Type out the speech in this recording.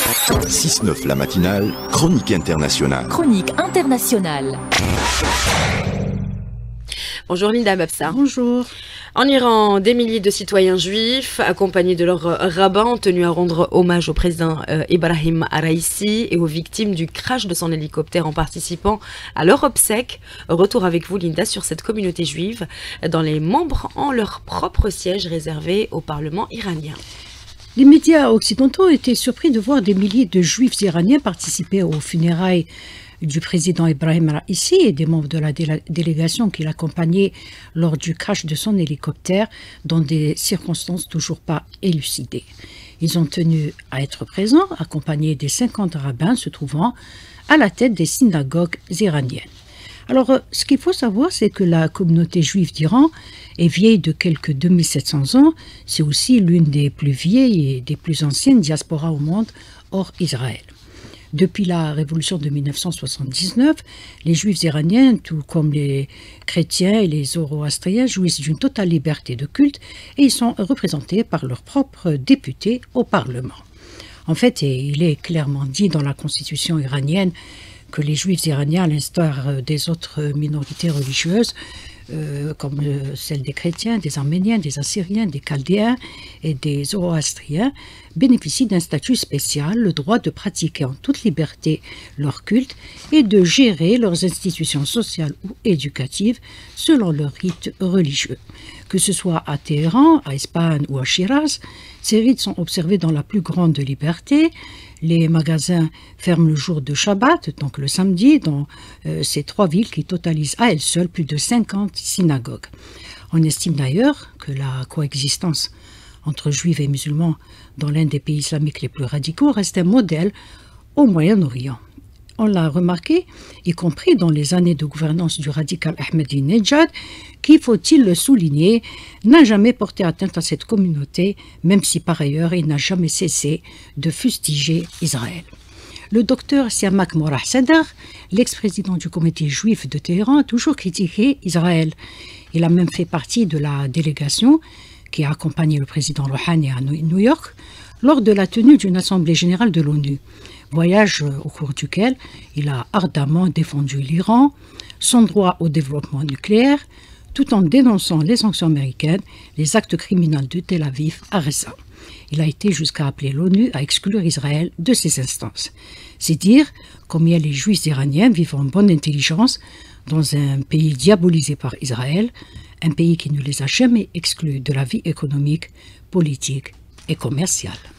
6-9 la matinale, chronique internationale. Chronique internationale. Bonjour Linda Babsa. Bonjour. En Iran, des milliers de citoyens juifs, accompagnés de leurs rabbins, ont tenu à rendre hommage au président Ebrahim Raïssi et aux victimes du crash de son hélicoptère en participant à leur obsèque. Retour avec vous Linda sur cette communauté juive dont les membres ont leur propre siège réservé au Parlement iranien. Les médias occidentaux étaient surpris de voir des milliers de juifs iraniens participer aux funérailles du président Ebrahim Raïssi et des membres de la délégation qui l'accompagnaient lors du crash de son hélicoptère dans des circonstances toujours pas élucidées. Ils ont tenu à être présents, accompagnés des 50 rabbins se trouvant à la tête des synagogues iraniennes. Alors, ce qu'il faut savoir, c'est que la communauté juive d'Iran est vieille de quelques 2700 ans. C'est aussi l'une des plus vieilles et des plus anciennes diasporas au monde hors Israël. Depuis la révolution de 1979, les juifs iraniens, tout comme les chrétiens et les zoroastriens, jouissent d'une totale liberté de culte et ils sont représentés par leurs propres députés au Parlement. En fait, il est clairement dit dans la constitution iranienne que les juifs iraniens, à l'instar des autres minorités religieuses, comme celles des chrétiens, des arméniens, des assyriens, des chaldéens et des zoroastriens, bénéficient d'un statut spécial, le droit de pratiquer en toute liberté leur culte et de gérer leurs institutions sociales ou éducatives selon leurs rites religieux. Que ce soit à Téhéran, à Ispahan ou à Shiraz, ces rites sont observés dans la plus grande liberté. Les magasins ferment le jour de Shabbat, donc le samedi, dans ces trois villes qui totalisent à elles seules plus de 50 synagogues. On estime d'ailleurs que la coexistence entre juifs et musulmans dans l'un des pays islamiques les plus radicaux reste un modèle au Moyen-Orient. On l'a remarqué, y compris dans les années de gouvernance du radical Ahmadinejad, qui, faut-il le souligner, n'a jamais porté atteinte à cette communauté, même si par ailleurs il n'a jamais cessé de fustiger Israël. Le docteur Siamak Morah Sadr, l'ex-président du comité juif de Téhéran, a toujours critiqué Israël. Il a même fait partie de la délégation qui a accompagné le président Rouhani à New York lors de la tenue d'une assemblée générale de l'ONU. Voyage au cours duquel il a ardemment défendu l'Iran, son droit au développement nucléaire, tout en dénonçant les sanctions américaines, les actes criminels de Tel Aviv à Ressa. Il a été jusqu'à appeler l'ONU à exclure Israël de ces instances. C'est dire combien les juifs iraniens vivent en bonne intelligence dans un pays diabolisé par Israël, un pays qui ne les a jamais exclus de la vie économique, politique et commerciale.